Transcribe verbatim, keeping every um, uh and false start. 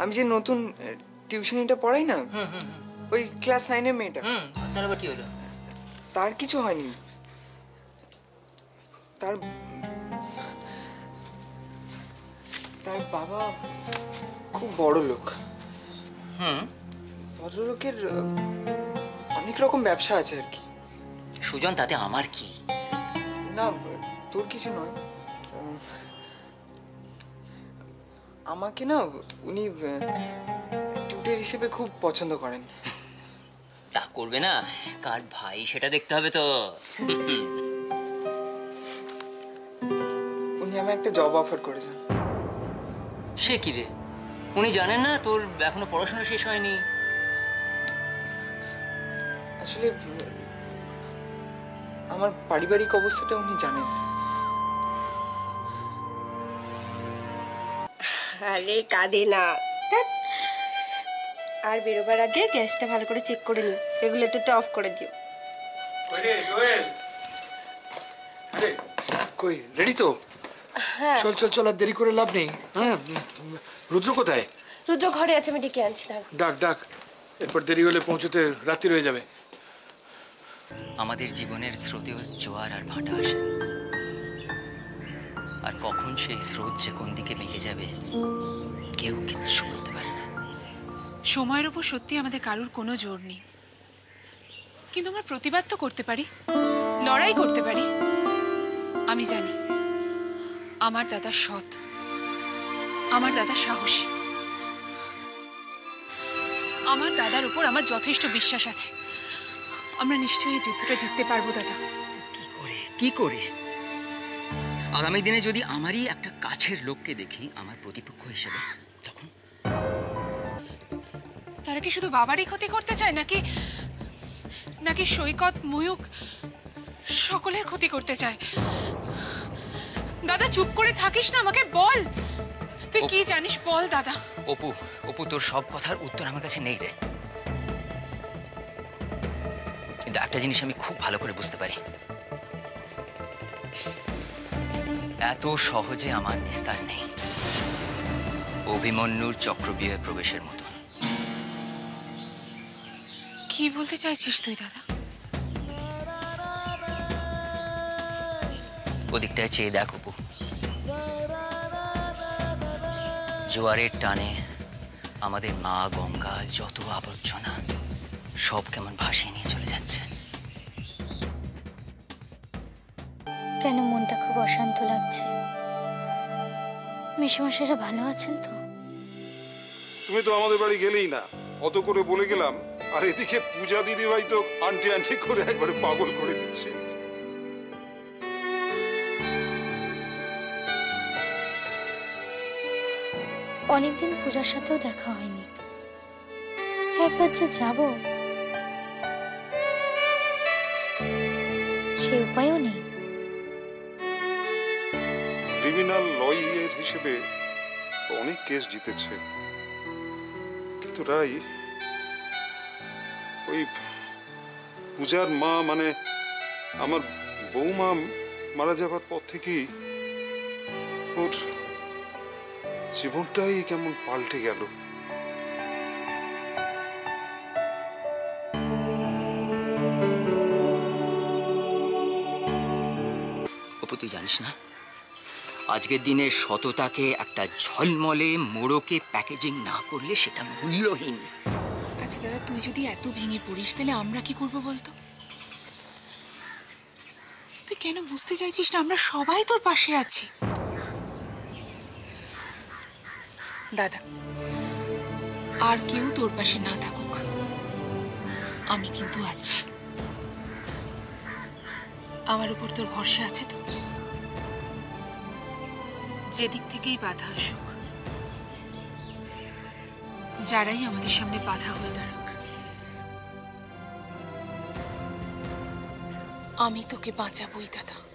আমি যে নতুন টিউশনিটা পড়াই না, ওই ক্লাস নাইনের মেয়েটা। তার আবার কি হলো? তার কিছু হয়নি। তার তার বাবা খুব বড় লোক। হুম, ভদ্রলোকের অনেক রকম ব্যবসা আছে আর কি। সুজন, তাতে আমার কি? না, তোর কিছু নয়। আমাকে না উনি টিউটর হিসেবে খুব পছন্দ করেন। তা করবে না? কার ভাই সেটা দেখতে হবে তো। উনি আমায় একটা জব অফার করেছেন। সে কি রে? উনি জানেন না তোর এখনো পড়াশোনা শেষ হয়নি? আসলে আমার পারিবারিক অবস্থাটা উনি জানেন। আরে কাঁদে না। আর বেরোবার আগে গ্যাসটা ভালো করে চেক করে নিও, রেগুলেটরটা অফ করে দিও। কই রেডি তো? হ্যাঁ, চল চল চল, আর দেরি করে লাভ নেই। হ্যাঁ, রুদ্র কোথায়? রুদ্র ঘরে আছে, আমি ডেকে আনছি। ডাক ডাক, এরপর দেরি হলে পৌঁছতে রাত্রি হয়ে যাবে। আমাদের জীবনের স্রোতেও জোয়ার আর ভাটা আসে, আর কখন সেই স্রোত যে কোন দিকে বেঁকে যাবে কেউ কিচ্ছু বলতে পারে না। সময়ের উপর সত্যি আমাদের কারুর কোনো জোর নেই, কিন্তু আমরা প্রতিবাদ তো করতে পারি, লড়াই করতে পারি। আমি জানি আমার দাদা সৎ, আমার দাদা সাহসী, আমার দাদার উপর আমার যথেষ্ট বিশ্বাস আছে। আমরা নিশ্চয়ই এই যুদ্ধটা জিততে পারবো দাদা। কি করে কি করে? আগামী দিনে যদি আমারই একটা কাছের লোককে দেখি আমার প্রতিপক্ষ হিসেবে, তখন তারা কি শুধু বাবারই ক্ষতি করতে চায়, নাকি নাকি সৈকত, ময়ূক সকলের ক্ষতি করতে চায়? দাদা চুপ করে থাকিস না, আমাকে বল, তুই কি জানিস বল দাদা। অপু অপু তোর সব কথার উত্তর আমার কাছে নেই রে, কিন্তু একটা জিনিস আমি খুব ভালো করে বুঝতে পারি, এত সহজে আমার নিস্তার নেই অভিমন্যুর চক্রব্যূহে প্রবেশের মতো। কি বলতে চাইছিস তুই দাদা? ওদিকটায় চেয়ে দেখ অপু, জোয়ারের টানে আমাদের মা গঙ্গা যত আবর্জনা সব কেমন ভাসিয়ে নিয়ে চলে যাচ্ছে। কেন মনটা খুব অশান্ত লাগছে? মেশামশাইরা ভালো আছেন তো? তুমি তো আমাদের বাড়ি গেলেই না, অত করে বলে গেলাম, আর এদিকে পূজা দিদি ভাই তো আন্টি আন্টি করে একবারে পাগল করে দিচ্ছে। অনেকদিন পূজার সাথেও দেখা হয়নি, একবার যে যাব সে উপায়ও নেই। ক্রিমিনাল লয়ার হিসেবে অনেক কেস জিতেছে, কিন্তু রাই ওই পূজার মা মানে আমার বৌমা মারা যাবার পর থেকেই ওর জীবনটাই কেমন পাল্টে গেল। অপু তুই জানিস না, আজকের দিনে সততাকে একটা ঝলমলে মোড়কে প্যাকেজিং না করলে সেটা মূল্যহীন। আচ্ছা দাদা, তুই যদি এত ভেঙে পড়িস তাহলে আমরা কি করবো বলতো? তুই কেন বুঝতে চাইছিস না? আমরা সবাই তোর পাশে আছি দাদা। আর কেউ তোর পাশে না থাকুক, আমি কিন্তু আছি। আমার উপর তোর ভরসা আছে তো? যেদিক থেকেই বাধা আসুক, যারাই আমাদের সামনে বাধা হয়ে দাঁড়াক, আমি তোকে বাঁচাবই দাদা।